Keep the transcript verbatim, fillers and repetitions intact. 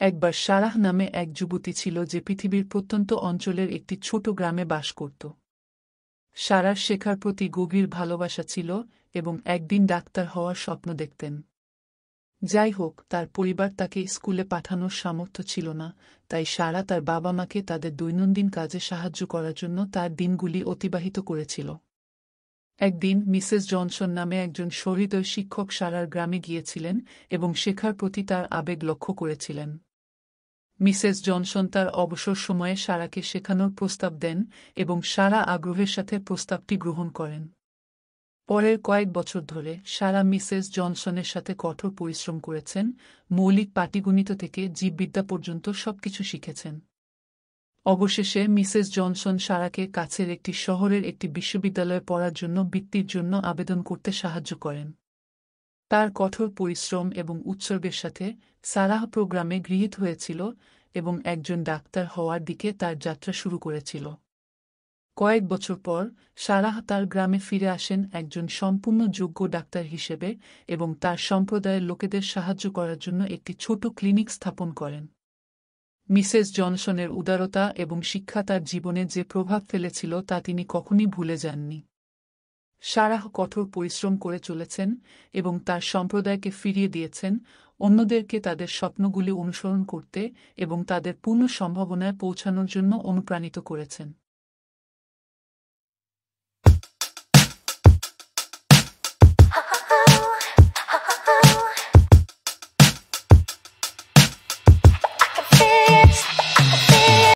একবার সারাহ নামে এক যুবতী ছিল যে পৃথিবীর প্রত্যন্ত অঞ্চলের একটি ছোট গ্রামে বাস করত। সারার শেখার প্রতি গভীর ভালোবাসা ছিল এবং একদিন ডাক্তার হওয়ার স্বপ্ন দেখতেন। যাই হোক, তার পরিবার তাকে স্কুলে পাঠানোর সামর্থ্য ছিল না, তাই সারা তার বাবা মাকে তাদের দৈনন্দিন কাজে সাহায্য করার জন্য তার দিনগুলি অতিবাহিত করেছিল। একদিন মিসেস জনসন নামে একজন সহৃদয় শিক্ষক সারার গ্রামে গিয়েছিলেন এবং শেখার প্রতি তার আবেগ লক্ষ্য করেছিলেন। মিসেস জনসন তার অবসর সময়ে সারাকে শেখানোর প্রস্তাব দেন এবং সারা আগ্রহের সাথে প্রস্তাবটি গ্রহণ করেন। পরের কয়েক বছর ধরে সারা মিসেস জনসনের সাথে কঠোর পরিশ্রম করেছেন, মৌলিক পাটিগণিত থেকে জীববিদ্যা পর্যন্ত সবকিছু শিখেছেন। অবশেষে মিসেস জনসন সারাকে কাছের একটি শহরের একটি বিশ্ববিদ্যালয়ে পড়ার জন্য বৃত্তির জন্য আবেদন করতে সাহায্য করেন। তার কঠোর পরিশ্রম এবং উৎসর্গের সাথে সারাহ প্রোগ্রামে গৃহীত হয়েছিল এবং একজন ডাক্তার হওয়ার দিকে তার যাত্রা শুরু করেছিল। কয়েক বছর পর সারাহ তার গ্রামে ফিরে আসেন একজন সম্পূর্ণ যোগ্য ডাক্তার হিসেবে এবং তার সম্প্রদায়ের লোকেদের সাহায্য করার জন্য একটি ছোট ক্লিনিক স্থাপন করেন। মিসেস জনসনের উদারতা এবং শিক্ষা তার জীবনে যে প্রভাব ফেলেছিল তা তিনি কখনই ভুলে যাননি। সারাহ কঠোর পরিশ্রম করে চলেছেন এবং তার সম্প্রদায়কে ফিরিয়ে দিয়েছেন, অন্যদেরকে তাদের স্বপ্নগুলি অনুসরণ করতে এবং তাদের পূর্ণ সম্ভাবনায় পৌঁছানোর জন্য অনুপ্রাণিত করেছেন।